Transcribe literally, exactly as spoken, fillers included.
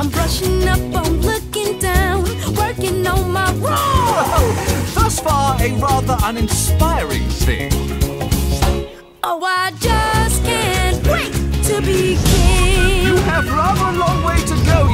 I'm brushing up, I'm looking down, working on my roar. Thus far, a rather uninspiring